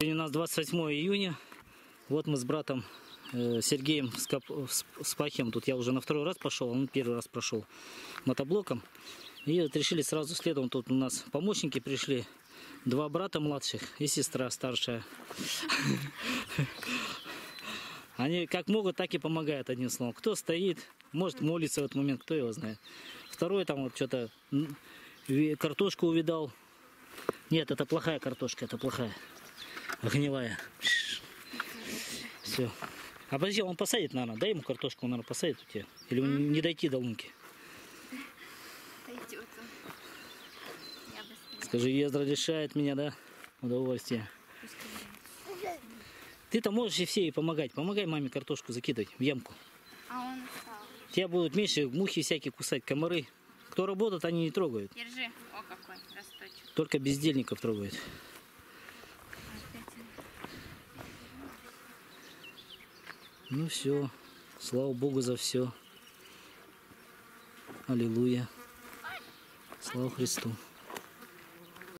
У нас 28 июня. Вот мы с братом Сергеем Спахием, тут я уже на второй раз пошел, он первый раз прошел мотоблоком. И вот решили сразу следом, тут у нас помощники пришли, два брата младших и сестра старшая. Они как могут, так и помогают, одним словом. Кто стоит, может молиться в этот момент, кто его знает. Второй там вот что-то картошку увидал. Нет, это плохая картошка, это плохая. Гнилая. Все. А подожди, он посадит, наверное. Дай ему картошку, он, наверное, посадит у тебя. Или не дойти до лунки. Дойдет он. Скажи, Ездра лишает меня, да, удовольствия. Ты-то можешь и все ей помогать. Помогай маме картошку закидывать в ямку. А он устал. Тебя будут меньше мухи всякие кусать, комары. Кто работает, они не трогают. Держи. О, какой росточек. Только бездельников трогают. Ну все. Слава Богу за все. Аллилуйя. Слава Христу.